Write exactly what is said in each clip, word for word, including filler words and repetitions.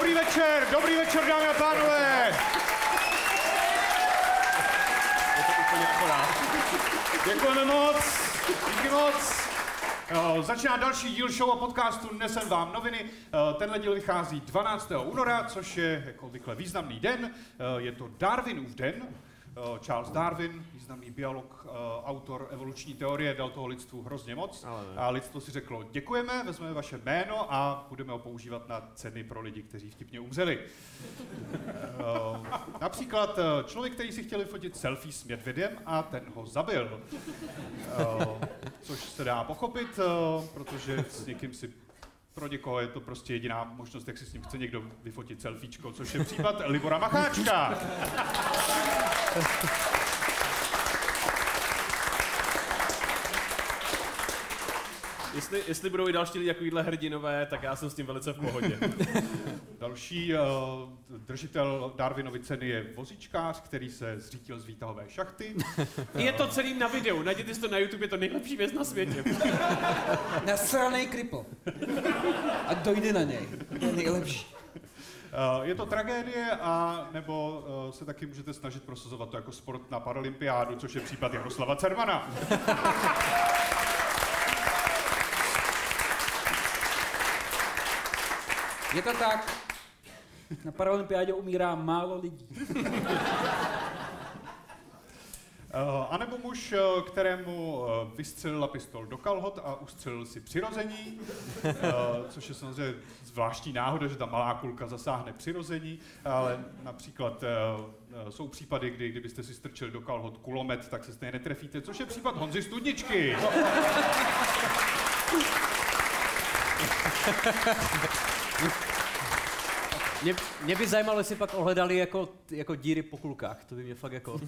Dobrý večer, dobrý večer, dámy a pánové. Je to úplně akorát. Děkujeme moc, díky moc. Uh, začíná další díl show a podcastu Nesem vám noviny. Uh, tenhle díl vychází dvanáctého února, což je jako obvykle významný den. Uh, je to Darwinův den. Uh, Charles Darwin, významný biolog, uh, autor evoluční teorie, dal toho lidstvu hrozně moc. A lidstvo si řeklo, děkujeme, vezmeme vaše jméno a budeme ho používat na ceny pro lidi, kteří vtipně umřeli. Uh, například uh, člověk, který si chtěl vyfotit selfie s medvědem a ten ho zabil. Uh, což se dá pochopit, uh, protože s někým si pro někoho je to prostě jediná možnost, jak si s ním chce někdo vyfotit selfiečko, což je případ Libora Macháčka. Jestli, jestli budou i další lidi takovýhle hrdinové, tak já jsem s tím velice v pohodě. Další uh, držitel Darwinovy ceny je vozíčkář, který se zřítil z výtahové šachty. Je to celý na videu, najděte si to na YouTube, je to nejlepší věc na světě. Nasranej kripl. A dojde na něj. To je nejlepší. Uh, je to tragédie, a nebo uh, se taky můžete snažit prosazovat to jako sport na paralympiádu, což je případ Jaroslava Cermana. Je to tak. Na paralympiádě umírá málo lidí. Uh, a nebo muž, kterému uh, vystřelila pistol do kalhot a ustřelil si přirození, uh, což je samozřejmě zvláštní náhoda, že ta malá kulka zasáhne přirození, ale například uh, jsou případy, kdy kdybyste si strčili do kalhot kulomet, tak se stejně netrefíte, což je případ Honzy Studničky. Mě, mě by zajímalo, jestli pak ohledali jako, jako díry po kulkách, to by mě fakt jako...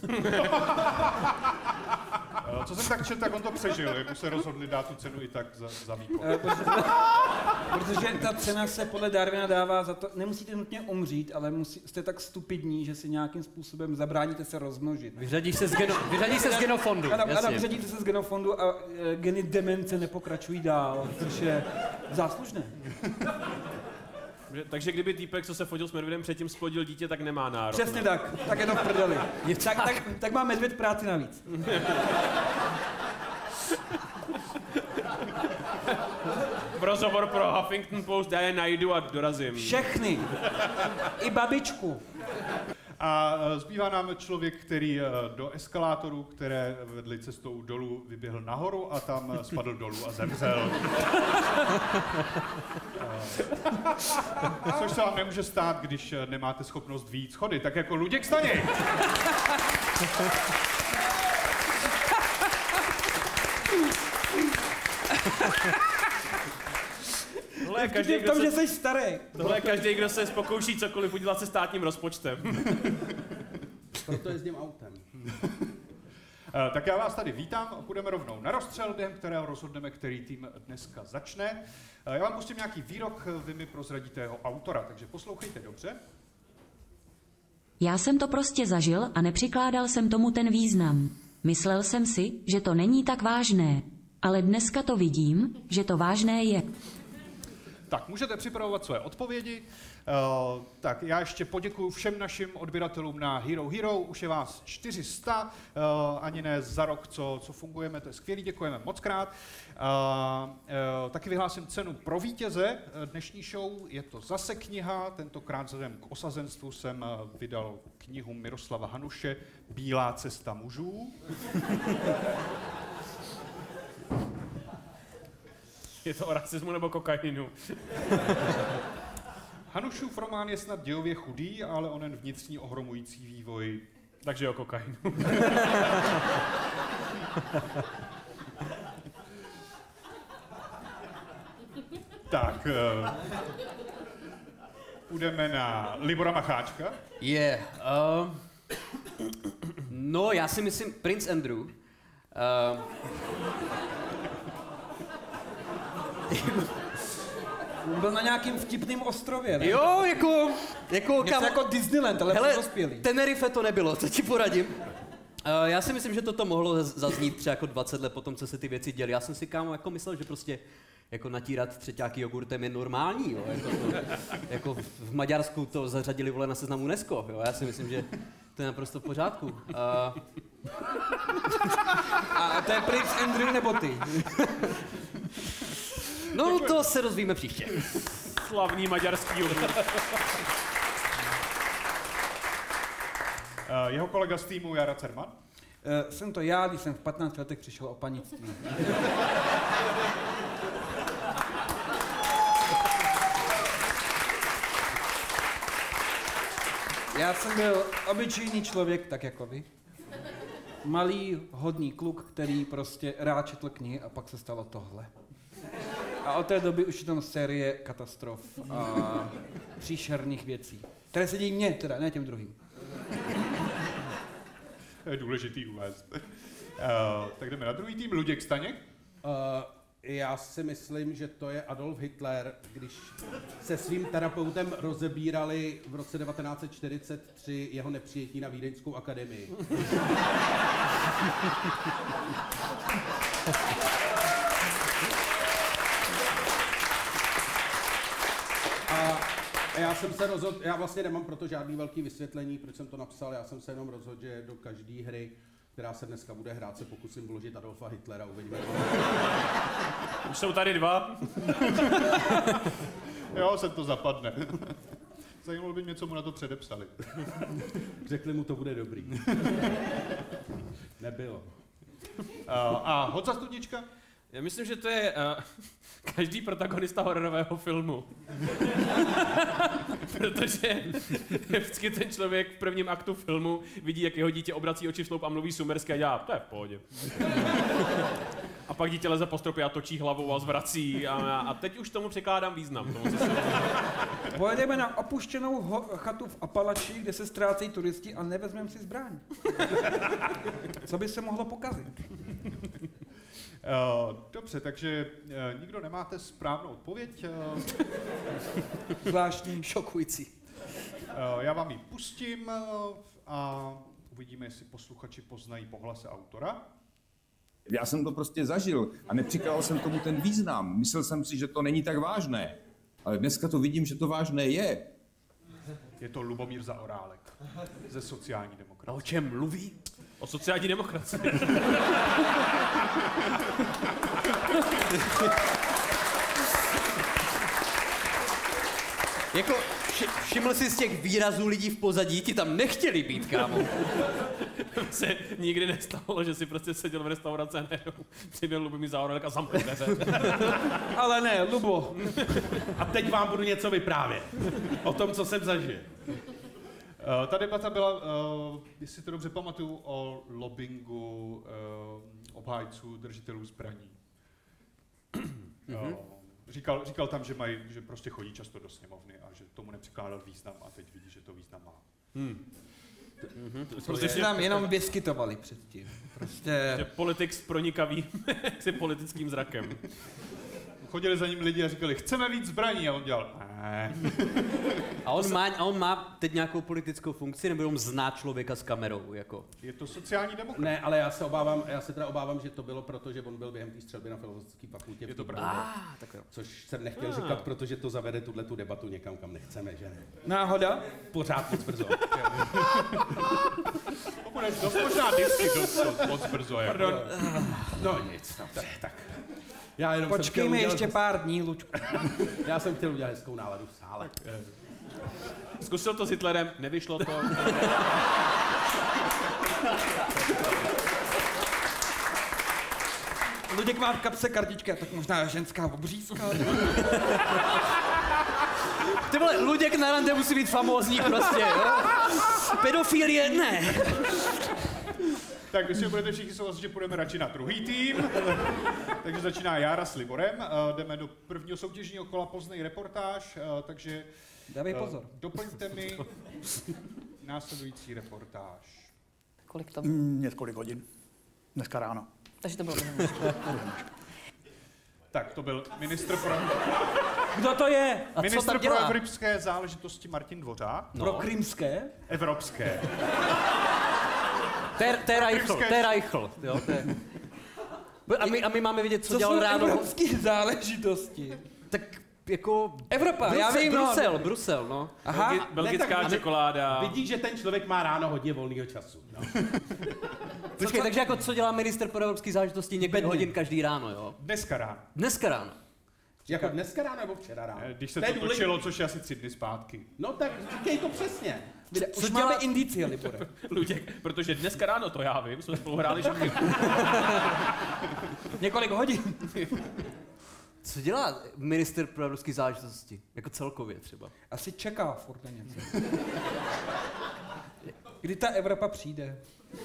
Co jsem tak četl, tak on to přežil, jak se rozhodli dát tu cenu i tak za, za výkon. Protože ta cena se podle Darwina dává za to, nemusíte nutně umřít, ale musí, jste tak stupidní, že si nějakým způsobem zabráníte se rozmnožit. Vyřadíš se z, geno, vyřadíš se z genofondu, Ano, jasně. ano, vyřadíte se z genofondu a e, geny demence nepokračují dál, což je záslužné. Takže kdyby týpek, co se fotil s medvědem, předtím splodil dítě, tak nemá nárok. Přesně ne? tak, tak je to v prdeli. Tak, tak, tak má medvěd práci navíc. V rozhovor pro Huffington Post já je najdu a dorazím. Všechny. I babičku. A zbývá nám člověk, který do eskalátoru, které vedly cestou dolů, vyběhl nahoru a tam spadl dolů a zemřel. Což se vám nemůže stát, když nemáte schopnost vyjít schody, tak jako Luděk Staněk. Tohle je každý, každý, v tom, kdo že se, jsi starý. tohle je každý, kdo se pokouší cokoliv udělat se státním rozpočtem. Proto jezdím autem. Tak já vás tady vítám a půjdeme rovnou na rozstřel, během kterého rozhodneme, který tým dneska začne. Já vám pustím nějaký výrok, vy mi prozradíte jeho autora, takže poslouchejte dobře. Já jsem to prostě zažil a nepřikládal jsem tomu ten význam. Myslel jsem si, že to není tak vážné, ale dneska to vidím, že to vážné je. Tak, můžete připravovat své odpovědi. Uh, tak já ještě poděkuju všem našim odběratelům na Hero Hero, už je vás čtyři sta, uh, ani ne za rok, co, co fungujeme, to je skvělý, děkujeme moc krát. Uh, uh, taky vyhlásím cenu pro vítěze dnešní show, je to zase kniha, tentokrát vzhledem k osazenstvu jsem vydal knihu Miroslava Hanuše Bílá cesta mužů. Je to o rasismu nebo kokainu? Hanušův román je snad dějově chudý, ale onen vnitřní ohromující vývoj. Takže o kokainu. Tak, uh, půjdeme na Libora Macháčka. Je. Yeah, uh, no, já si myslím Prince Andrew. Uh, Byl na nějakým vtipným ostrově, ne? Jo, jako... jako Něco kam... jako Disneyland, ale Hele, pro dospělý. Tenerife to nebylo, co ti poradím. Uh, já si myslím, že toto mohlo zaznít třeba jako dvacet let potom, co se ty věci děly. Já jsem si kámo jako myslel, že prostě jako natírat třeťáky jogurtem je normální, jo. Jako, to, jako v Maďarsku to zařadili vole na seznam UNESCO, jo. Já si myslím, že to je naprosto v pořádku. A, A to je princ Andrew nebo ty? no to se dozvíme příště. Slavný maďarský jogurt. Uh, jeho kolega z týmu Jara Cerman. Uh, jsem to já, když jsem v patnácti letech přišel o panictví. Já jsem byl obyčejný člověk, tak jako vy. Malý, hodný kluk, který prostě rád četl knihy a pak se stalo tohle. A od té doby už je tam série katastrof a příšerných věcí. Které se dějí mně, teda, ne těm druhým. To je důležitý uvést. Uh, tak jdeme na druhý tým, Luděk Staněk. Uh, já si myslím, že to je Adolf Hitler, když se svým terapeutem rozebírali v roce devatenáct set čtyřicet tři jeho nepřijetí na Vídeňskou akademii. A já jsem se rozhodl, já vlastně nemám proto žádný velký vysvětlení, proč jsem to napsal, já jsem se jenom rozhodl, že do každé hry, která se dneska bude hrát, se pokusím vložit Adolfa Hitlera, uvidíme. Už jsou tady dva. Jo, se to zapadne. Zajímalo by mě, co mu na to předepsali. Řekli mu, to bude dobrý. Nebylo. Uh, a Honza Studnička? Já myslím, že to je uh, každý protagonista hororového filmu. Protože vždycky ten člověk v prvním aktu filmu vidí, jak jeho dítě obrací oči v sloup a mluví sumersky a dělá, to je v pohodě. A pak dítě leze po stropě a točí hlavou a zvrací a, a teď už tomu překládám význam. Tomu Pojedeme na opuštěnou ho- chatu v Apalači, kde se ztrácejí turisti a nevezmeme si zbraň. Co by se mohlo pokazit? Uh, dobře, takže uh, nikdo nemáte správnou odpověď. Uh, Zvláštní. Šokující. uh, já vám ji pustím uh, a uvidíme, jestli posluchači poznají po hlase autora. Já jsem to prostě zažil a nepřikládal jsem tomu ten význam. Myslel jsem si, že to není tak vážné. Ale dneska to vidím, že to vážné je. Je to Lubomír Zaorálek ze sociální A demokracie. o čem mluví? O sociální demokracii. Jako, vši, všiml jsi z těch výrazů lidí v pozadí, ti tam nechtěli být, kámo. Se nikdy nestalo, že si prostě seděl v restauraci a najednou přiběhl Lubomír Zaorálek a zamkl dveře. Ale ne, Lubo. A teď vám budu něco vyprávět. O tom, co jsem zažil. Uh, ta debata byla, uh, jestli to dobře pamatuju, o lobbingu uh, obhájců držitelů zbraní. Uh, říkal, říkal tam, že, mají, že prostě chodí často do sněmovny a že tomu nepřikládal význam a teď vidí, že to význam má. Hmm. Prostě si nám jenom vyskytovali předtím. Prostě... Že politik s pronikavým si politickým zrakem. Chodili za ním lidi a říkali, chceme víc zbraní a on dělal, ne. A on, má, a on má teď nějakou politickou funkci, nebo jenom zná člověka s kamerou, jako? Je to sociální demokrat. Ne, ale já se obávám, já se teda obávám, že to bylo proto, že on byl během té střelby na filozofické fakultě. Je to v pravda. Ah, tak jo. Což jsem nechtěl ah. říkat, protože to zavede tuhle tu debatu někam, kam nechceme, že ne? Náhoda? Pořád moc brzo. Budeš dost možná disky dost, dost moc brzo. Jako. Pardon. No nic, dobře, tak. Já jenom Počkej mi ještě pár dní, Lučku. Já jsem chtěl udělat hezkou náladu v sále. Zkusil to s Hitlerem, nevyšlo to. Luděk má v kapse kartička, tak možná ženská obřízka. Ty vole, Luděk na rande musí být famózní prostě, jo? Pedofilie ne. Tak vy si budete všichni souhlasit, že půjdeme radši na druhý tým. Takže začíná Jára s Liborem. Uh, jdeme do prvního soutěžního kola, poznej reportáž, uh, takže Dávej pozor. Uh, doplňte mi následující reportáž. Kolik to bylo? Mm, několik hodin. Dneska ráno. Takže to bylo Tak, to byl ministr pro, Kdo to je? A co ministr tam pro dělá? evropské záležitosti Martin Dvořák. No. Pro krymské? Evropské. To je- to je Reichl, Krymské- to je Reichl, jo, to je... A my, a my máme vidět, co, Co dělal jsou ráno. evropské záležitosti? Tak jako... Evropa, Brusel, já vím, no. Brusel, Brusel, no. Aha, Belgi- belgická Ne, tak- čokoláda. Vidíš, že ten člověk má ráno hodně volného času. No. Počkej, takže jako co dělá minister pro evropské záležitosti několik Bedny. hodin každý ráno, jo? Dneska ráno. Dneska ráno. Jako dneska ráno nebo včera ráno? Eh, Když se To je to důležitý. točilo, což je asi tři dny zpátky. No tak říkej to přesně. Kde, Co už dělá- máme indicie, Libore. Luděk, protože dneska ráno to já vím, jsme spolu hráli šachy. Několik hodin. Co dělá minister pro evropské záležitosti? Jako celkově třeba. Asi čeká furt na něco. Kdy ta Evropa přijde?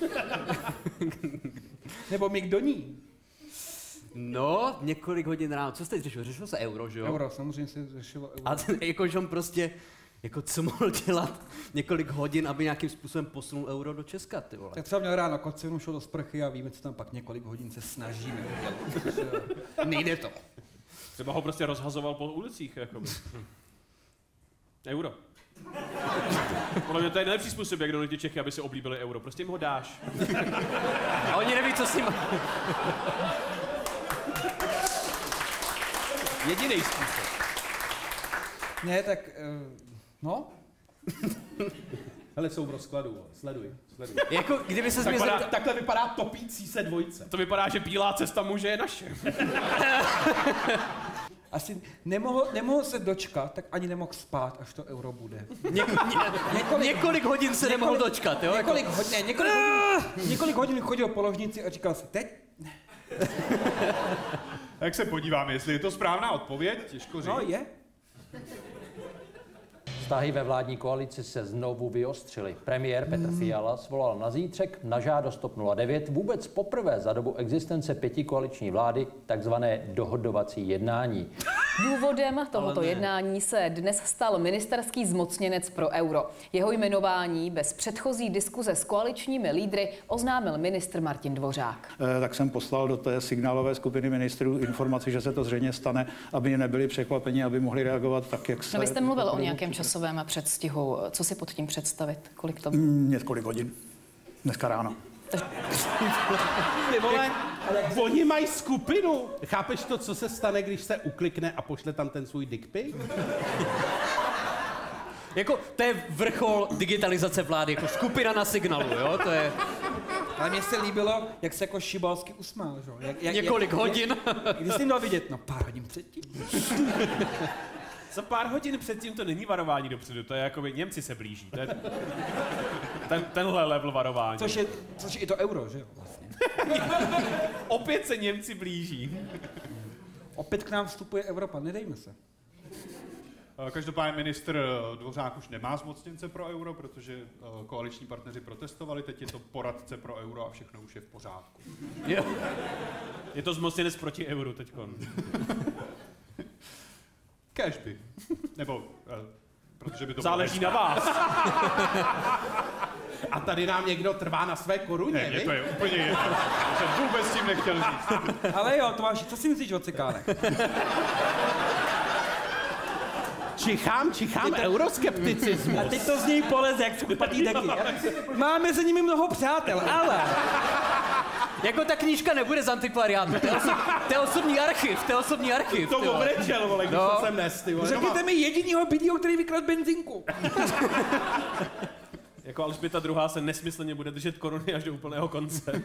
Nebo my kdo ní? No, několik hodin ráno. Co jste teď řešil? Řešilo se euro, že jo? Euro, samozřejmě se řešilo euro. A ten, jako, že on prostě, jako co mohl dělat několik hodin, aby nějakým způsobem posunul euro do Česka, ty vole. Tak třeba měl ráno kocinu, šel do sprchy a víme, co tam pak několik hodin se snažíme udělat. Nejde to. Třeba ho prostě rozhazoval po ulicích, jakoby. Euro. Podle mě to je nejlepší způsob, jak donutit Čechy, aby si oblíbili euro. Prostě jim ho dáš. A oni neví, co s ním. Jediný způsob. Ne, tak, uh, no, Hele, jsou v rozkladu, vole. Sleduj, sleduj. Jako, kdyby se Tak mě padá- zeptal... Takhle vypadá topící se dvojice. To vypadá, že bílá cesta muže je naše. asi nemohl, nemohl se dočkat, tak ani nemohl spát, až to euro bude. Ně, ně, několik, několik hodin se nemohl dočkat, jo? Několik, Jako, hodin, ne, několik, hodin, několik hodin chodil po ložnici a říkal si, teď? Tak se podíváme, jestli je to správná odpověď, těžko říct. No, je. Vztahy ve vládní koalici se znovu vyostřily. Premiér Petr Fiala svolal na zítřek na žádost TOP nula devět vůbec poprvé za dobu existence pětikoaliční vlády takzvané dohodovací jednání. Důvodem tohoto jednání se dnes stal ministerský zmocněnec pro euro. Jeho jmenování bez předchozí diskuze s koaličními lídry oznámil ministr Martin Dvořák. Eh, Tak jsem poslal do té signálové skupiny ministrů informaci, že se to zřejmě stane, aby nebyli překvapeni, aby mohli reagovat tak, jak se... No, vy jste mluvil o nějakém časovém předstihu. Co si pod tím představit? Kolik to bylo? Mm, Několik hodin. Dneska ráno. Ty vole, oni mají skupinu. Chápeš to, co se stane, když se uklikne a pošle tam ten svůj dick pic? jako, to je vrchol digitalizace vlády, jako skupina na signálu, jo? To je Ale mně se líbilo, jak se jako šibalsky usmál, že? Jak, jak, několik jak, hodin. Když jsi měl vidět, no pár hodin předtím. Za pár hodin předtím to není varování dopředu, to je jako by Němci se blíží. To je ten, tenhle level varování. Což je, což je i to euro, že jo? Vlastně. Opět se Němci blíží. Opět k nám vstupuje Evropa, nedejme se. Každopádně ministr Dvořák už nemá zmocněnce pro euro, protože koaliční partneři protestovali, teď je to poradce pro euro a všechno už je v pořádku. Jo. Je to zmocněnec proti euru teďkon. Kéžby. Nebo, eh, protože by to Záleží bylo na vás. A tady nám někdo trvá na své koruně, Ne, mě viď? to je úplně jedno. To jsem vůbec s tím nechtěl říct. Ale jo, Tomáši, co si myslíš o cikánech? Čichám, čichám euroskepticismus. A teď to z něj poleze, jak skupatý deky. Máme se nimi mnoho přátel, ale... Jako ta knížka nebude z antikvariátu, to je, oso, to je osobní archiv, to je osobní archiv. To ty vole. obrečel, vole, když No. to jsem nes, ty vole. Řekněte mi jedinýho bydlího, který vykradl benzínku. Jako Alžběta druhá se nesmyslně bude držet koruny až do úplného konce.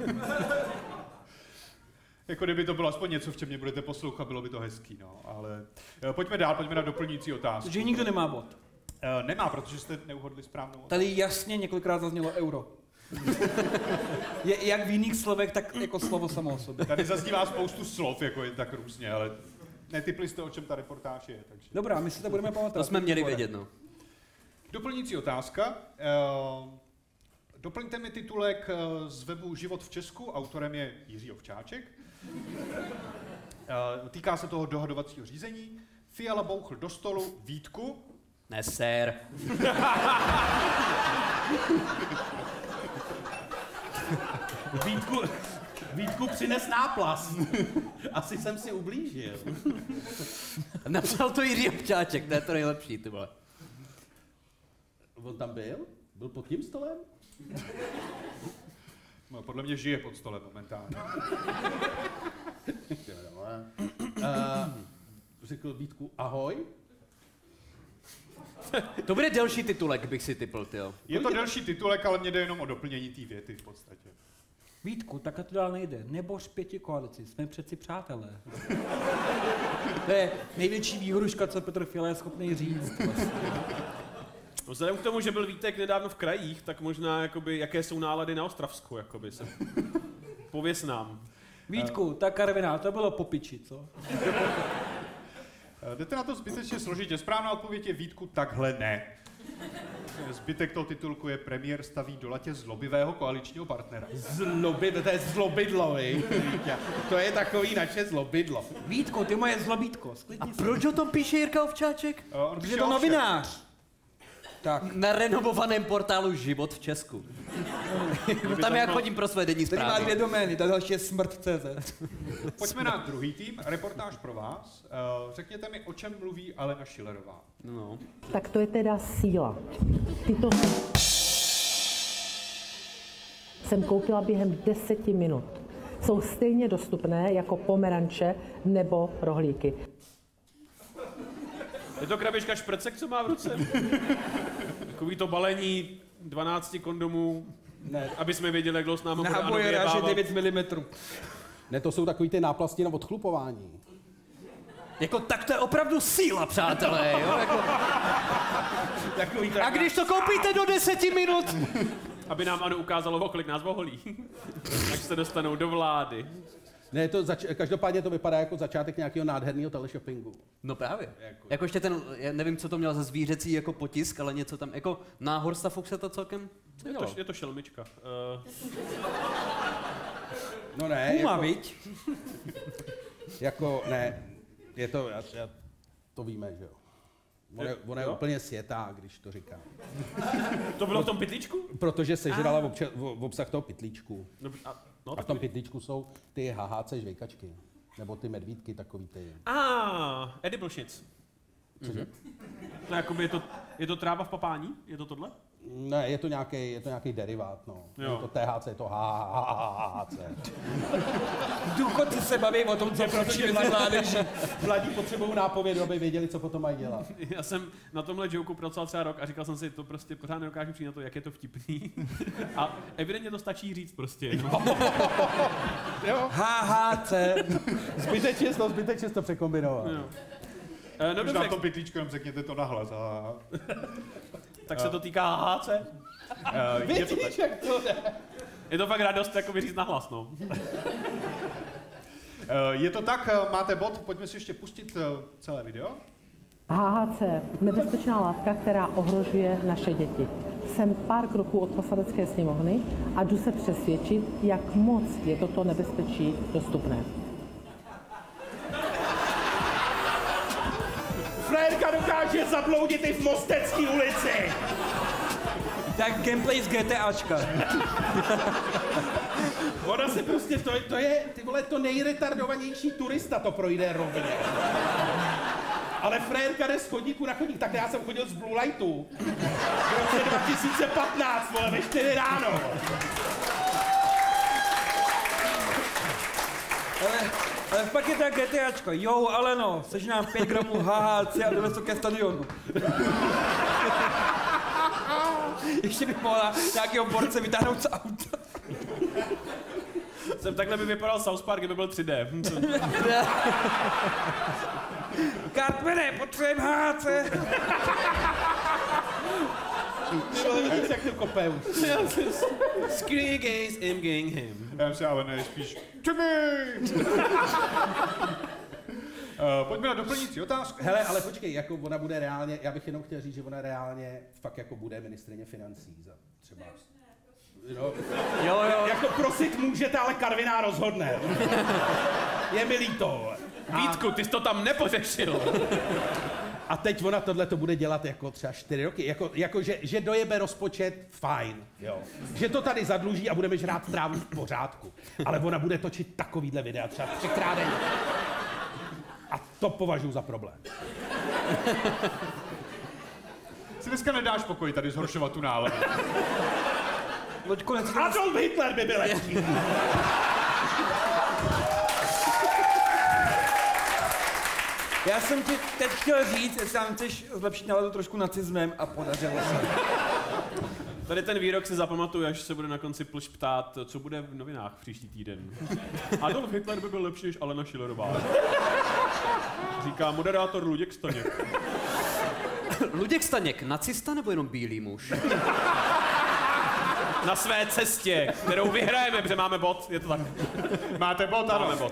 Jako kdyby to bylo aspoň něco, v čem mě budete poslouchat, bylo by to hezký, no. Ale eh, pojďme dál, pojďme na doplňující otázku. Že nikdo nemá bod. Eh, Nemá, protože jste neuhodli správnou otázku. Tady jasně několikrát zaznělo euro. Je, jak v jiných slovech, tak jako slovo samo o sobě. Tady zaznívá spoustu slov, jako jen tak různě, ale netypli jste, o čem ta reportáž je. Takže. Dobrá, my si to budeme pamatovat. To jsme měli vědět, no. Doplňující otázka. Eh, Doplňte mi titulek eh, z webu Život v Česku, autorem je Jiří Ovčáček. Eh, Týká se toho dohodovacího řízení. Fiala bouchl do stolu Vítku. Ne, sér. Vítku, Vítku, přines náplast. Asi jsem si ublížil. Napsal to Jiří Občáček, to je to nejlepší, ty vole. On tam byl? Byl pod tím stolem? No, podle mě žije pod stolem momentálně. uh, řekl Vítku ahoj. To bude delší titulek, bych si typl, tyjo. Je to delší titulek, ale mě jde jenom o doplnění té věty v podstatě. Vítku, tak to dál nejde. Nebož pěti koalici, jsme přeci přátelé. To je největší výhruška, co Petr Fiala je schopný říct. Vlastně. Vzhledem k tomu, že byl Vítek nedávno v krajích, tak možná, jakoby, jaké jsou nálady na Ostravsku, jakoby se. Pověz nám. Vítku, ta Karviná, to bylo po piči, co? Jdete na to zbytečně složitě. Správná odpověď je Vítku, takhle ne. Zbytek toho titulku je premiér staví do latě zlobivého koaličního partnera. Zlobidlo, to je zlobidlo, vy. To je takový naše zlobidlo. Vítku, ty moje zlobítko, A proč o tom píše Jirka Ovčáček? On Protože je to novinář. Tak. Na renovovaném portálu Život v Česku. Tam já chodím pro své denní Tady má zprávy. dvě domény, ta další je smrt tečka cé zet. Pojďme na druhý tým, reportáž pro vás. Řekněte mi, o čem mluví Alena Schillerová. No. Tak to je teda síla. Tyto jsem koupila během deseti minut. Jsou stejně dostupné jako pomeranče nebo rohlíky. Je to krabička šprcek, co má v ruce? Takový to balení dvanácti kondomů, Ne. aby jsme věděli, jak dlouho s námi bude ano Náboje ráže vyjebávat. devět milimetrů. Ne, to jsou takový ty náplasti na odchlupování. Jako tak to je opravdu síla, přátelé, jo? Jako... Takový to A když to koupíte do deseti minut? Aby nám ano ukázalo, o kolik nás oholí. Až se dostanou do vlády. Ne, to zač- každopádně to vypadá jako začátek nějakého nádherného teleshoppingu. No právě. Jako, jako ještě ten, já nevím, co to měl za zvířecí jako potisk, ale něco tam, jako na Horsta Fuchse to celkem Je to, je to šelmička. Uh, No ne, Puma, jako, viď? jako, ne, je to, já, já, to víme, že jo. Ona, je- ona je Jo? úplně světá, když to říká. to bylo v tom pytlíčku? Protože sežrala v, obča- v, v obsah toho pytlíčku. No, a, no, A v tom pytlíčku jsou ty H H C žvejkačky. Nebo ty medvídky, takový ty. ah, edible shits. Cože? No, jakoby je to, je to tráva v papání? Je to tohle? Ne, je to nějaký, je to nějaký derivát, no. Jo. Je to T H C, je to H H C. Důchodci se baví o tom, co protože mezi mládeží. Mladí potřebují nápovědu, aby věděli, co potom mají dělat. Já jsem na tomhle joku pracoval třeba rok a říkal jsem si, to prostě pořád nedokážu přijít na to, jak je to vtipný. A evidentně to stačí říct prostě. Jo? H H C. Zbytečně to, zbytečně to překombinoval. Jo. Eh, No Možná dobře, to pytlíčko, jenom řekněte to nahlas. A... tak se to týká H H C. Uh, je to tak. Vidíš, jak to jde? Je to fakt radost jako říct nahlas, no. Uh, je to tak, uh, máte bod, pojďme si ještě pustit uh, celé video. H H C, nebezpečná látka, která ohrožuje naše děti. Jsem pár kroků od poslanecké sněmovny a jdu se přesvědčit, jak moc je toto nebezpečí dostupné. Frérka dokáže zabloudit i v Mostecké ulici. Tak gameplay z GTAčka. Ona se prostě, to, je- to je, ty vole, to nejretardovanější turista to projde rovně. Ale frérka jde z chodníku na chodník, tak já jsem chodil z Blue Lightu. V roce dva tisíce patnáct, vole, ve čtyři ráno. Ale, ale pak je tak GTAčko. Jo, ale no, sežnám pět gramů H H C a jdeme to ke stadionu. Ještě bych mohla nějakého borce vytáhnout z auta. Jsem takhle by vypadal South Park, kdyby byl tři dé. Cartmane, potřebujeme H H C. Ty vole, vidíš, jak to kope už. Screen gaze, im gang him. Já myslím, ale ne, spíš Timmy! uh, pojďme na doplňující otázku. Hele, ale počkej, jako ona bude reálně, já bych jenom chtěl říct, že ona reálně fakt jako bude ministryně financí za třeba. No, Jo, jo. jako prosit můžete, ale Karviná rozhodne. Je mi líto. Vítku, ty jsi to tam nepořešil. A teď ona tohle to bude dělat jako třeba čtyři roky. Jako, jako že, že dojebe rozpočet, fajn. Jo. Že to tady zadluží a budeme žrát trávu v pořádku. Ale ona bude točit takovýhle videa třeba třikrát denně. A to považuji za problém. Si dneska nedáš pokoj tady zhoršovat tu náladu. Loďko, necítím... Adolf Hitler by byl lepší. Já jsem ti teď chtěl říct, jestli nám chceš zlepšit náladu trošku nacismem a podařilo se. Tady ten výrok si zapamatuju, až se bude na konci Plž ptát, co bude v novinách příští týden. Adolf Hitler by byl lepší než Alena Schillerová. Říká moderátor Luděk Staněk. Luděk Staněk, nacista nebo jenom bílý muž? Na své cestě, kterou vyhrajeme, protože máme bod, je to tak. Máte bod, ano. Máme bod.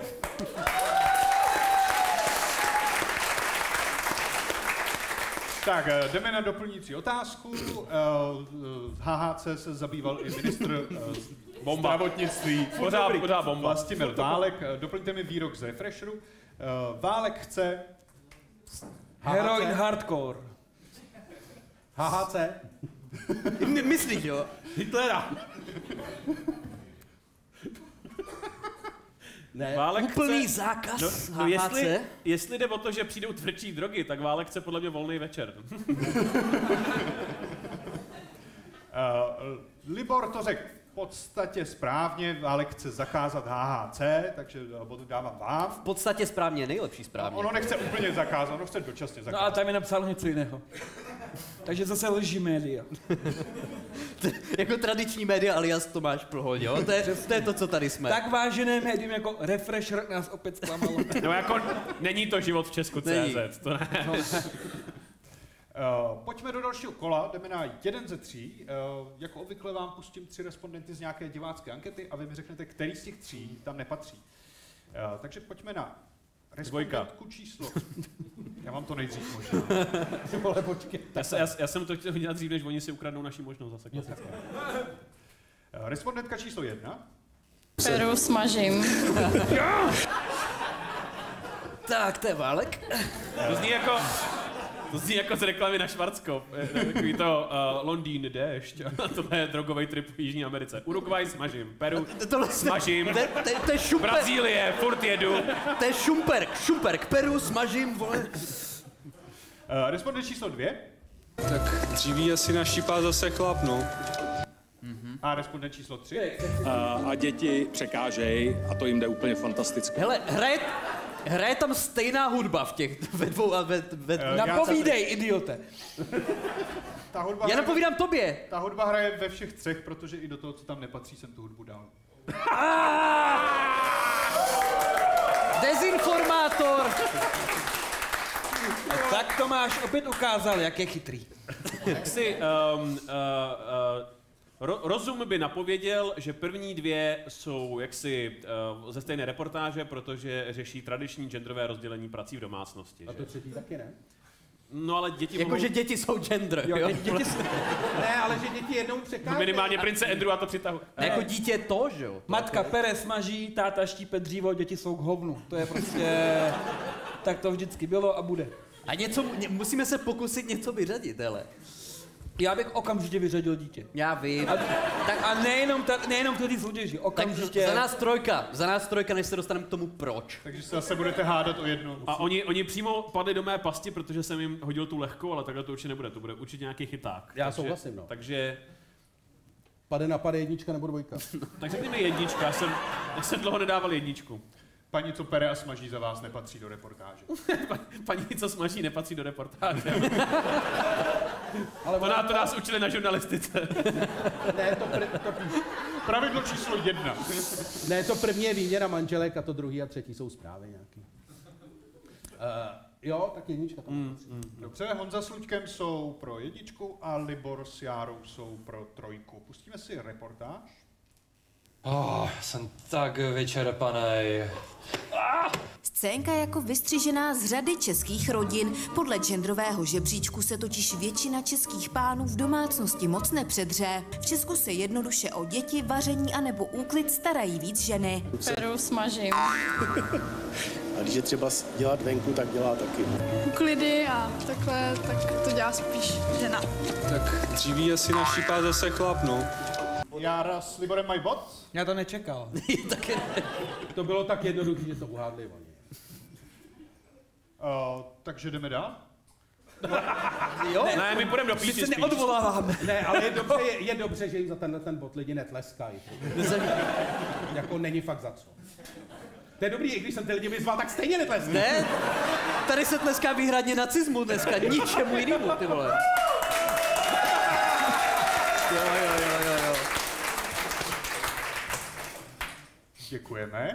Tak, jdeme na doplňující otázku. H H C se zabýval i ministr bomba. zdravotnictví. Pořád, pořád bomba. Vlastimil Válek. Doplňte mi výrok z Refresheru. Válek chce... Heroin hardcore. H H C. My, myslíš, jo? Hitlera. Ne. Válek Úplný chce... zákaz no, H H C? No jestli, jestli jde o to, že přijdou tvrdší drogy, tak Válek chce podle mě volný večer. uh, Libor to řekl v podstatě správně, Válek chce zakázat H H C, takže bod dávám vám. V podstatě správně, nejlepší správně. Ono nechce úplně zakázat, ono chce dočasně zakázat. No a tam je napsal něco jiného. Takže zase lží média. Jako tradiční média alias Tomáš Plhoň, jo? To je, to je to, co tady jsme. Tak vážené médium jako Refresher nás opět zklamalo. No jako není to život v Česku C Z, to ne. No. Uh, pojďme do dalšího kola, jdeme na jeden ze tří. Uh, jako obvykle vám pustím tři respondenty z nějaké divácké ankety a vy mi řeknete, který z těch tří tam nepatří. Uh, takže pojďme na respondentku číslo. Já vám to nejdřív možná. Vole, počkej. Já, já, já jsem to chtěl udělat dřív, než oni si ukradnou naši možnost zase klasická. Uh, respondentka číslo jedna. Peru smažím. Tak, to je Válek. To zní jako... To zní jako z reklamy na Schwarzkopf. Takový to uh, Londýn, déšť. A tohle je drogový trip v Jižní Americe. Uruguay smažím, Peru smažím, to, to, to je šumper. Brazílie, furt jedu. To je šumperk, šumperk, Peru smažím, vole. Uh, respondent číslo dvě. Tak dříví asi našípá zase chlap, no. Mm-hmm. A respondent číslo tři. Uh, a děti překážej a to jim jde úplně fantasticky. Hele, hraje... Hraje tam stejná hudba v těch ve dvou a ve... ve Uh, Napovídej, idiote. Ta hudba Já hraje, napovídám tobě. Ta hudba hraje ve všech třech, protože i do toho, co tam nepatří, jsem tu hudbu dal. Dezinformátor. Tak Tomáš opět ukázal, jak je chytrý. Tak si um, uh, uh, ro, rozum by napověděl, že první dvě jsou jaksi uh, ze stejné reportáže, protože řeší tradiční genderové rozdělení prací v domácnosti. A to že? třetí taky ne? No ale děti Jako, mohou... že děti jsou gender, jo? Jo, děti jsou... Ne, ale že děti jednou překážejí. Minimálně prince Andrew a to přitahu. Jako dítě to, že jo? Matka pere smaží, táta štípe dřívo, děti jsou k hovnu. To je prostě... Tak to vždycky bylo a bude. A něco, musíme se pokusit něco vyřadit, hele. Já bych okamžitě vyřadil dítě. Já vím. A, tak a nejenom, ta, nejenom tady soutěži, okamžitě. Tak za nás trojka, za nás trojka, než se dostaneme k tomu proč. Takže se zase budete hádat o jedno. A oni, oni přímo padli do mé pasti, protože jsem jim hodil tu lehkou, ale takhle to určitě nebude, to bude určitě nějaký chyták. Já takže, souhlasím, no. Takže... Pade na pade jednička nebo dvojka. Tak řekni mi jednička, já jsem, já jsem dlouho nedával jedničku. Paní, co pere a smaží, za vás nepatří do reportáže. Paní, co smaží, nepatří do reportáže. Ale to, nás, to nás učili na žurnalistice. Ne, to, pr- to Pravidlo číslo jedna. Ne, to první je výměna manželek a to druhý a třetí jsou zprávy nějaký. Uh, jo, tak jednička tam mm, mm. Dobře, Honza s Luďkem jsou pro jedničku a Libor s Járou jsou pro trojku. Pustíme si reportáž. Oh, jsem tak vyčerpanej. Scénka jako vystřižená z řady českých rodin. Podle genderového žebříčku se totiž většina českých pánů v domácnosti moc nepředře. V Česku se jednoduše o děti, vaření anebo úklid starají víc ženy. Peru smažím. A když je třeba dělat venku, tak dělá taky. Úklidy a takhle, tak to dělá spíš žena. Tak dříví asi našípá zase chlap, no. Jára s Liborem mají bod? Já to nečekal. Taky ne. To bylo tak jednoduché, že to uhádli oni. Uh, takže jdeme dál. Jo? Ne, my půjdeme do My píči se spíš. neodvoláváme. Ne, ale je dobře, je, je dobře, že jim za tenhle ten bod lidi netleskají. Jako není fakt za co. To je dobrý, i když jsem ty lidi vyzval, tak stejně netleskají. Ne, tady se tleská výhradně nacismu dneska, ničemu jinému, ty vole. Jo, jo, jo, jo, jo. Děkujeme.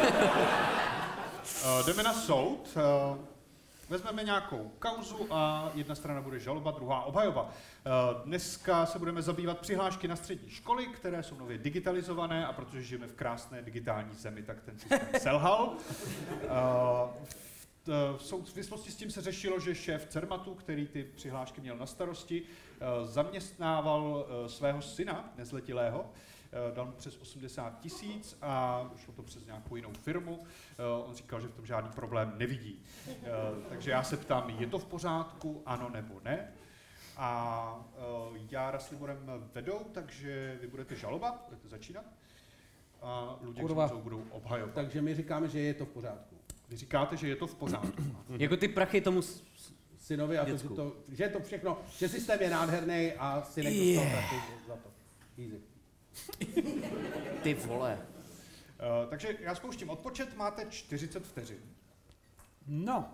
uh, jdeme na soud. Uh, vezmeme nějakou kauzu a jedna strana bude žaloba, druhá obhajoba. Uh, dneska se budeme zabývat přihlášky na střední školy, které jsou nově digitalizované a protože žijeme v krásné digitální zemi, tak ten systém selhal. Uh, v souvislosti s tím se řešilo, že šéf Cermatu, který ty přihlášky měl na starosti, zaměstnával svého syna, nezletilého, dal mu přes osmdesát tisíc a šlo to přes nějakou jinou firmu. On říkal, že v tom žádný problém nevidí. Takže já se ptám, je to v pořádku, ano nebo ne? A Jára s Liborem vedou, takže vy budete žalovat, budete začínat. A Luděk budou obhajovat. Takže my říkáme, že je to v pořádku. Vy říkáte, že je to v pořádku. Jako ty prachy tomu synovi a to, že, to, že je to všechno, že systém je nádherný a synek dostal yeah. prachy za to. Easy. Ty vole. Uh, takže já spouštím odpočet, máte čtyřicet vteřin. No.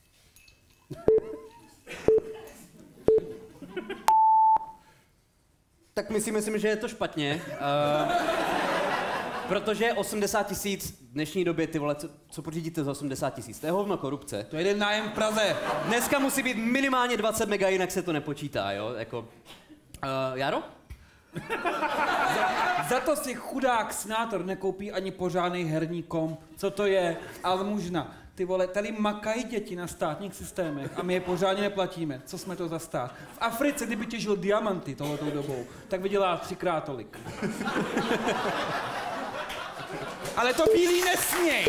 Tak my si myslím, že je to špatně. Uh, protože osmdesát tisíc v dnešní době, ty vole, co, co pořídíte za osmdesát tisíc? To je hovno korupce. To je jeden nájem v Praze. Dneska musí být minimálně dvacet mega, jinak se to nepočítá, jo? Jako, uh, Jaro? za, za to si chudák senátor nekoupí ani pořádný herní komp. Co to je? Almužna. Ty vole, tady makají děti na státních systémech a my je pořádně neplatíme. Co jsme to za stát? V Africe, kdyby těžil diamanty tohletou dobou, tak vydělá třikrát tolik. Ale to bílý nesměj!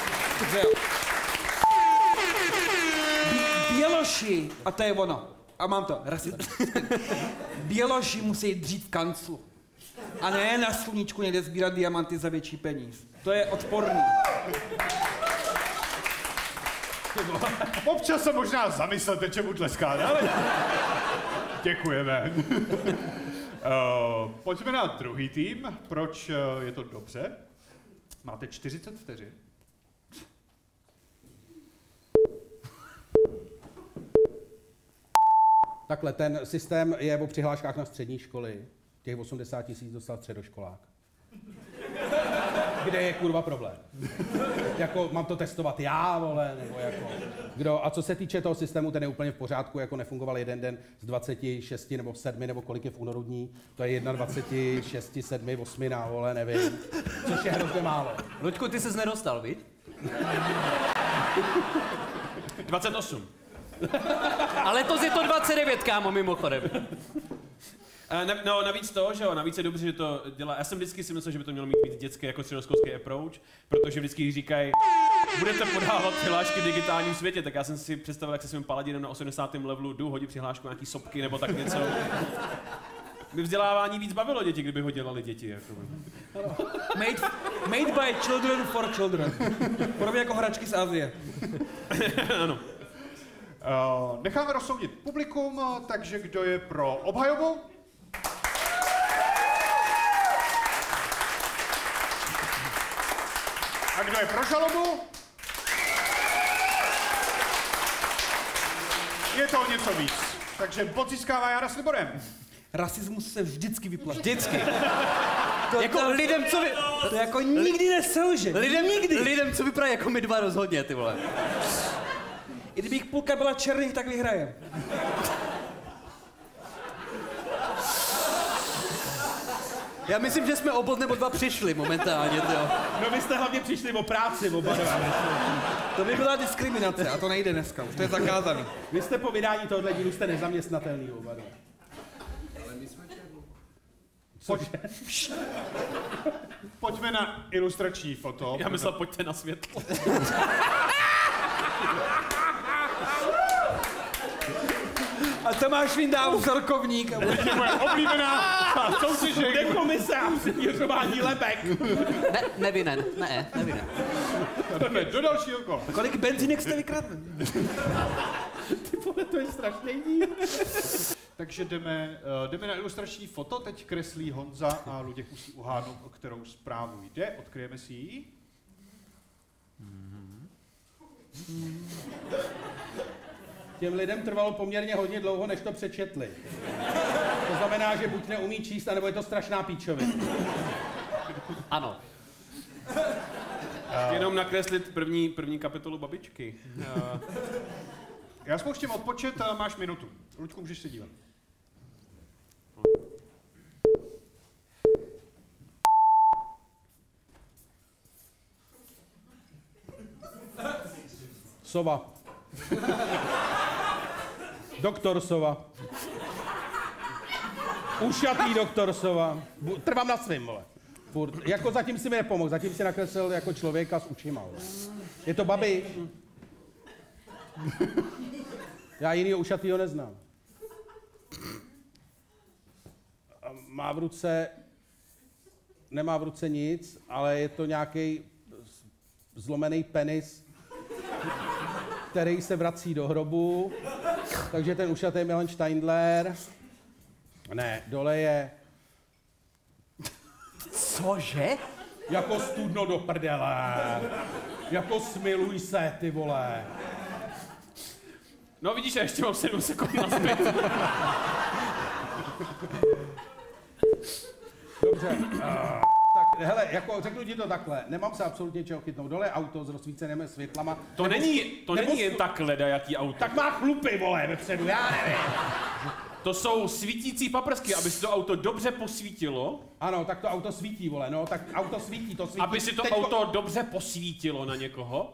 Bí- Běloši, a to je ono, a mám to, Běloši musí dřít v kanclu. A ne na sluníčku někde sbírat diamanty za větší peníz. To je odporný. Občas se možná zamyslete, čemu tleskáte, ale děkujeme. uh, pojďme na druhý tým. Proč uh, je to dobře? Máte čtyřicet vteřin. Takhle, ten systém je o přihláškách na střední školy. Těch osmdesát tisíc dostal středoškolák. Kde je kurva problém? Jako, mám to testovat já, vole, nebo jako, kdo? A co se týče toho systému, ten je úplně v pořádku, jako nefungoval jeden den z dvaceti šesti nebo sedmi, nebo kolik je v únoru dní, to je dvacet jedna, šest, sedm, osm, vole, nevím, což je hrozně málo. Luďku, ty ses nedostal, víš? dvacet osm. Ale to je to dvacet devět, kámo, mimochodem. No, navíc to, že jo, navíc je dobře, že to dělá. Já jsem vždycky si myslel, že by to mělo mít být dětské jako středoškolský approach, protože vždycky říkají, budete podávat přihlášky v digitálním světě, tak já jsem si představil, jak se svým paladinem na osmdesátém levelu jdu hodit přihlášku nějaký sopky nebo tak něco. By vzdělávání víc bavilo děti, kdyby ho dělali děti. Jako. Made, made by children for children. Podobně jako hračky z Asie. Ano. Uh, necháme rozsoudit publikum, takže kdo je pro obhajobu? A kdo je pro žalobu? Je to něco víc. Takže bod získává Jára s Liborem. Rasismus se vždycky vyplatí. Vždycky. To, jako to, lidem, co vy... To jako nikdy neselže. Lidem, nikdy. Lidem, co vypadají jako my dva rozhodně, ty vole. I kdybych půlka byla černých, tak vyhrajem. Já myslím, že jsme o bod nebo dva přišli momentálně, jo. No vy jste hlavně přišli o práci, oba dva. To by byla diskriminace a to nejde dneska, už to je zakázaný. Vy jste po vydání tohohle dílu jste nezaměstnatelný, oba dva. Ale my jsme černou. Cože? Pojďme na ilustrační foto. Já myslel, pojďte na světlo. A Tomáš vyndá vzorkovník. A bude moje oblíbená soutěže. Bude komise a přiměřování lebek. Ne, nevinen, ne, nevinen. Jdeme do dalšího kola. Kolik benzínek jste vykradli? To je strašný díl. Takže jdeme, uh, jdeme na ilustrační foto, teď kreslí Honza a Luděk musí uhádnout, o kterou zprávu jde. Odkryjeme si ji. Těm lidem trvalo poměrně hodně dlouho, než to přečetli. To znamená, že buď neumí číst, anebo je to strašná píčovina. Ano. Jenom nakreslit první, první kapitolu babičky. Já spouštím odpočet, máš minutu. Luďku, můžeš se dívat. Sova. Doktor Sova. Ušatý doktor Sova. Bu- Trvám na svým, vole. Furt. Jako zatím si mi nepomohl, zatím si nakreslil jako člověka s ušima, vole. Je to Babiš. Já jinýho ušatýho neznám. A má v ruce, nemá v ruce nic, ale je to nějaký zlomený penis, který se vrací do hrobu, takže ten ušatý Milan Steindler. Ne, dole je... Cože? Jako studno do prdele. Jako smiluj se, ty vole. No vidíš, já ještě mám sedm sekund na zbyt. Dobře. Uh, tak hele, jako řeknu ti to takhle, nemám se absolutně čeho chytnout. Dole je auto s rozsvícenými světlama. To nebo, není, to nebo, není jen tak leda, jaký auto. Tak má chlupy, vole, vepředu, já nevím. To jsou svítící paprsky, aby si to auto dobře posvítilo. Ano, tak to auto svítí, vole, no, tak auto svítí, to svítí. Aby si to Teďko... auto dobře posvítilo na někoho.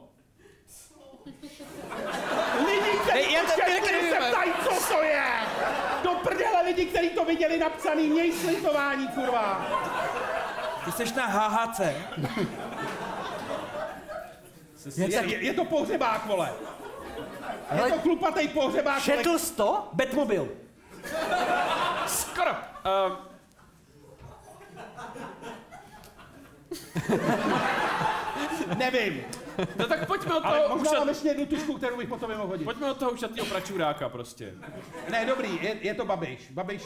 Lidi, kteří se ptají, co to je! Do prdele lidi, kteří to viděli napsaný, měj slitování, kurva! Ty jsi na H H C. Je, je, je to pohřebák, vole! Je to chlupatej pohřebák, vole! Šetl sto? Batmobil. Skoro. Um. Nevím. No tak pojďme od toho... Ale možná ušat... mám ještě jednu tušku, kterou bych potom mohl hodit. Pojďme od toho ušatýho pračuráka prostě. Ne, dobrý, je, je to Babiš. Babiš...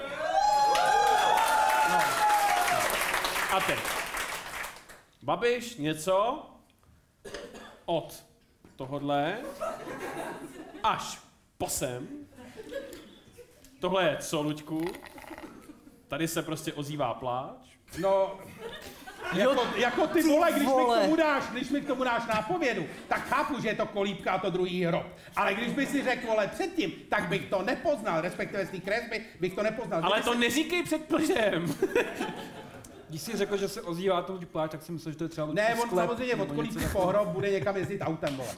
No. A teď. Babiš něco od tohodle až po sem. Tohle je co, Luďku? Tady se prostě ozývá pláč. No... Jako, jako ty vole, když mi k tomu dáš, když mi k tomu dáš nápovědu, tak chápu, že je to kolíbka a to druhý hrob. Ale když by si řekl, vole, předtím, tak bych to nepoznal, respektive z té kresby bych to nepoznal. Ale Kdyby to si... neříkej před plžem. Když jsi řekl, že se ozývá to pláč, tak si myslel, že to je třeba Ne, on sklep, samozřejmě od kolíbky po hrob bude někam jezdit autem, vole.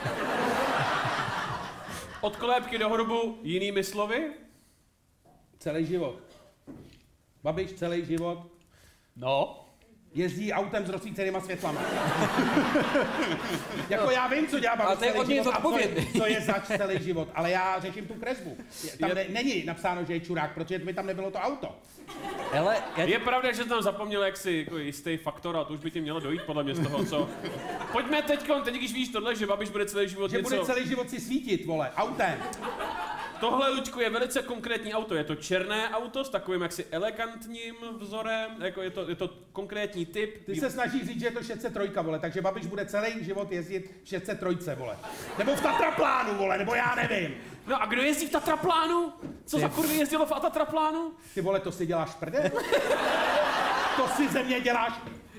Od kolébky do hrobu jinými slovy? Celý život. Babiš celý život. No. Jezdí autem s rozsvícenýma světlama. Jako já vím, co dělá Babiš to je celý od něj život a co je, zodpovědný. co je zač celý život, ale já řeším tu kresbu. Tam Je- ne, není napsáno, že je čurák, protože mi tam nebylo to auto. Hele, já... Je pravda, že tam zapomněl jaksi jako jistý faktor a to už by ti mělo dojít podle mě z toho, co... Pojďme teď, teď když víš tohle, že Babiš bude celý život Že něco... bude celý život si svítit, vole, autem. Tohle, Luďku, je velice konkrétní auto. Je to černé auto s takovým jaksi elegantním vzorem, jako je to, je to konkrétní typ. Ty se snažíš říct, že je to šest set tři, vole, takže Babiš bude celý život jezdit v šest set tři, vole. Nebo v Tatraplánu, vole, nebo já nevím. No a kdo jezdí v Tatraplánu? Co za kurvy jezdilo v Tatraplánu? Ty vole, to si děláš prdel? To si ze mě děláš...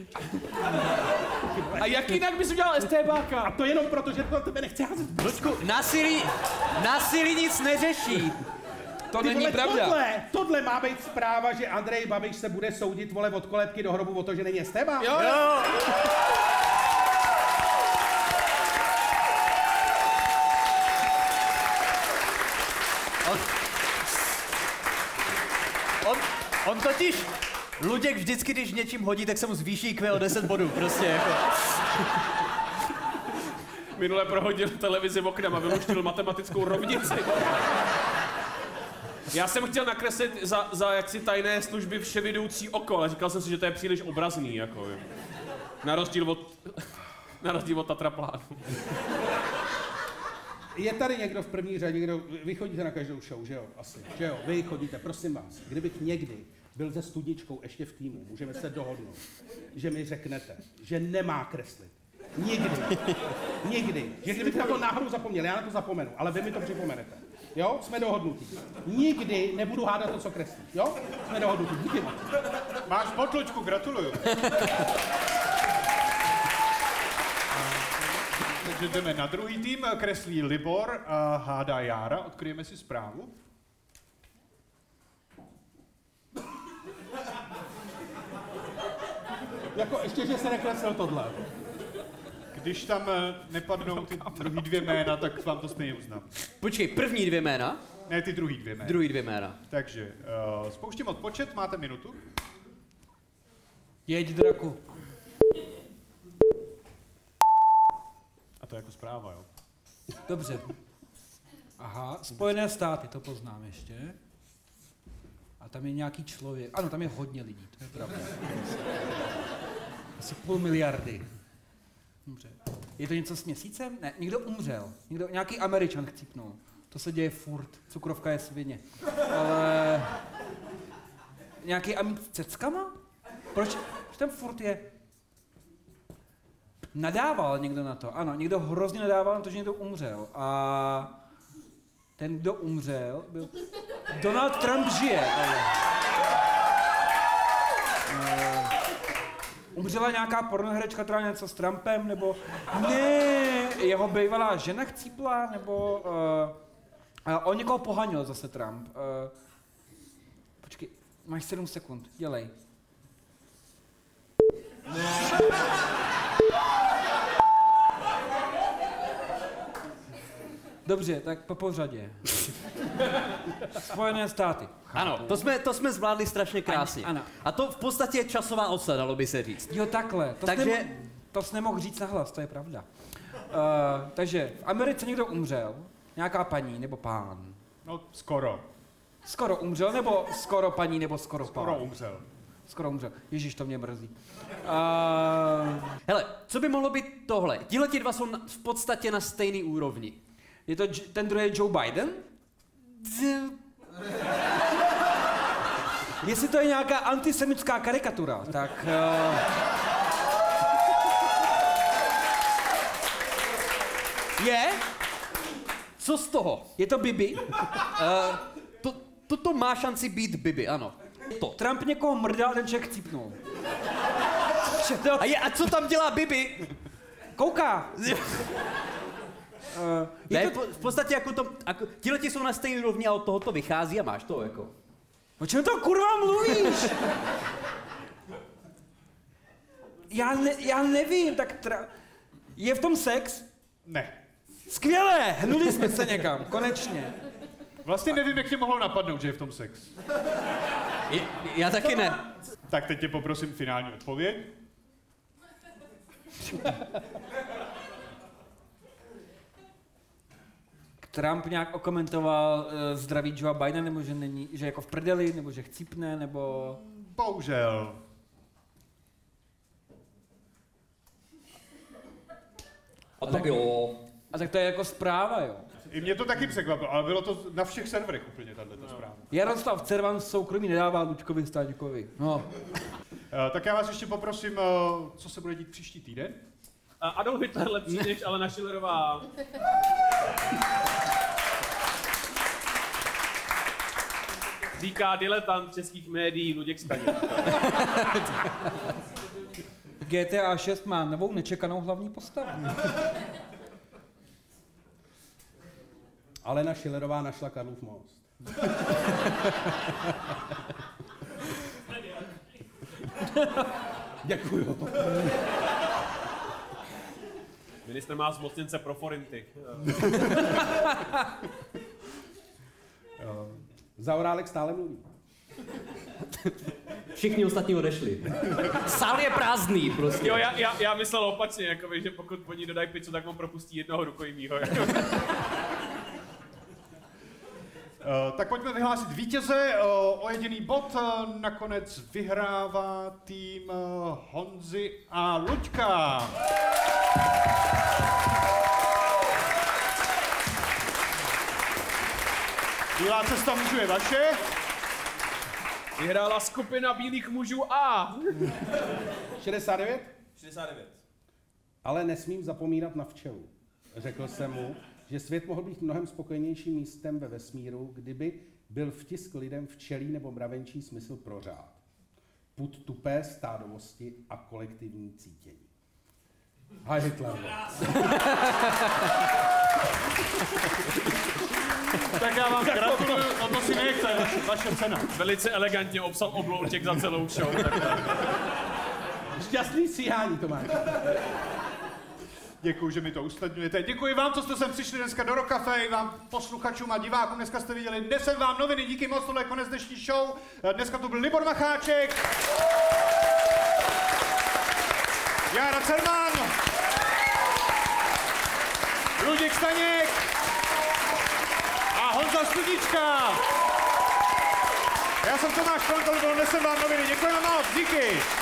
A jak jinak bys udělal STBáka? A to jenom proto, že to tebe nechce házet. Luďku, násilí, násilí nic neřeší. To Ty není vole, pravda. Tohle, tohle má být zpráva, že Andrej Babiš se bude soudit, vole, od kolébky do hrobu o to, že není STBák? Jo, jo. On, on, on totiž, Luděk vždycky, když něčím hodí, tak se mu zvýší I Q o deset bodů, prostě jako. Minule prohodil televizi oknem a vyluštil matematickou rovnici. Já jsem chtěl nakreslit za, za jaksi tajné služby vševidoucí oko, ale říkal jsem si, že to je příliš obrazný, jako jo. Na rozdíl od, na rozdíl od Tatraplánu. Je tady někdo v první řadě, kdo, vy chodíte na každou show, že jo? Asi, že jo? Vy chodíte, prosím vás, kdybych někdy byl se Studičkou ještě v týmu, můžeme se dohodnout, že mi řeknete, že nemá kreslit. Nikdy. Nikdy. Že kdybych na to náhodou zapomněl, já na to zapomenu, ale vy mi to připomenete. Jo? Jsme dohodnutí. Nikdy nebudu hádat to, co kreslí. Jo? Jsme dohodnutí. Díky moc. Máš potločku, gratuluju. Takže jdeme na druhý tým. Kreslí Libor a hádá Jára. Odkryjeme si zprávu. Jako ještě, že se nekreslil tohle. Když tam nepadnou ty druhý dvě jména, tak vám to stejně uznám. Počkej, první dvě jména? Ne, ty druhý dvě jména. Druhý dvě jména. Takže, uh, spouštím odpočet, máte minutu. Jeď, draku. A to je jako zpráva, jo? Dobře. Aha, Spojené státy, to poznám ještě. A tam je nějaký člověk. Ano, tam je hodně lidí, to je pravda. Asi půl miliardy. Dobře. Je to něco s měsícem? Ne, někdo umřel. Někdo, nějaký Američan chcípnul. To se děje furt. Cukrovka je svině. Ale... Nějaký amík s ceckama? Proč? Proč tam furt je? Nadával někdo na to. Ano, někdo hrozně nadával na to, že někdo umřel. A... Ten, kdo umřel, byl... Donald Trump žije, ale... Uh, umřela nějaká pornoherečka, která něco s Trumpem, nebo... Ne, jeho bývalá žena chcípla, nebo... Uh, uh, on někoho pohanil zase Trump. Uh, počkej, máš sedm sekund, dělej. Dobře, tak po pořadě. Spojené státy. Ano, to jsme, to jsme zvládli strašně krásně. Ano. A to v podstatě je časová osa, dalo by se říct. Jo, takhle. To takže... Jsi nemohl, to jsi nemohl říct nahlas, to je pravda. Uh, takže v Americe někdo umřel, nějaká paní nebo pán. No, skoro. Skoro umřel, nebo skoro paní, nebo skoro pán? Skoro umřel. Skoro umřel. Ježíš, to mě mrzí. Uh... Hele, co by mohlo být tohle? Tihle ti dva jsou na, v podstatě na stejný úrovni. Je to ten druhý Joe Biden? Jestli to je nějaká antisemitská karikatura, tak... Uh... Je? Co z toho? Je to Bibi? Uh, to, to, to má šanci být Bibi, ano. To. Trump někoho mrdal, ten člověk cípnul. A, je, a co tam dělá Bibi? Kouká. Uh, ne, to... v podstatě jako to, jako, tihleti jsou na stejné úrovni a od toho to vychází a máš to jako. O čem to kurva mluvíš? já, ne, já nevím, tak tra... Je v tom sex? Ne. Skvělé, hnuli jsme se někam, konečně. Vlastně nevím, jak tě mohlo napadnout, že je v tom sex. Je, já taky ne. Tak teď tě poprosím finální odpověď. Trump nějak okomentoval uh, zdraví Joea Bidena, nebo že není, že jako v prdeli, nebo že chcípne, nebo... Bohužel. A tak jo. A tak to je jako zpráva, jo. I mě to taky překvapilo, ale bylo to na všech serverech úplně tato zpráva. Jaroslav Cervan v soukromí nedává Lučkovi Staňkovi. No. Uh, tak já vás ještě poprosím, uh, co se bude dít příští týden? Adolf Hitler lepší než Alena Schillerová. Říká diletant českých médií Luděk Staněk. G T A šest má novou nečekanou hlavní postavu. Alena Schillerová našla Karlův most. Děkuju. Ministr má zmocněnce pro forinty. Zaorálek stále mluví. Všichni ostatní odešli. Sál je prázdný prostě. Jo, já, já, já myslel opačně, jako, že pokud po ní dodají pizzu, tak on propustí jednoho rukojmího. Jako. Uh, tak pojďme vyhlásit vítěze. Uh, o jediný bod uh, nakonec vyhrává tým uh, Honzy a Luďka. Bílá cesta mužů je vaše. Vyhrála skupina bílých mužů A. šedesát devět? šedesát devět. Ale nesmím zapomínat na včelu. Řekl jsem mu, že svět mohl být mnohem spokojenějším místem ve vesmíru, kdyby byl vtisk lidem včelí nebo mravenčí smysl pro řád. Pud tupé stádovosti a kolektivní cítění. Hi Hitler. Tak já vám gratuluju, no to si nechte, vaše cena. Velice elegantně obsal oblouček za celou show. Šťastný stříhání, Tomáš. Děkuji, že mi to usnadňujete. Děkuji vám, co jste sem přišli dneska do Rock Café, vám posluchačům a divákům. Dneska jste viděli Nesem vám noviny, díky moc, tohle je konec dnešní show. Dneska tu byl Libor Macháček, Jára Cerman, Luděk Staněk a Honza Studička. Já jsem Tomáš Kolem, tohle bylo Nesem vám noviny. Děkujeme moc, díky.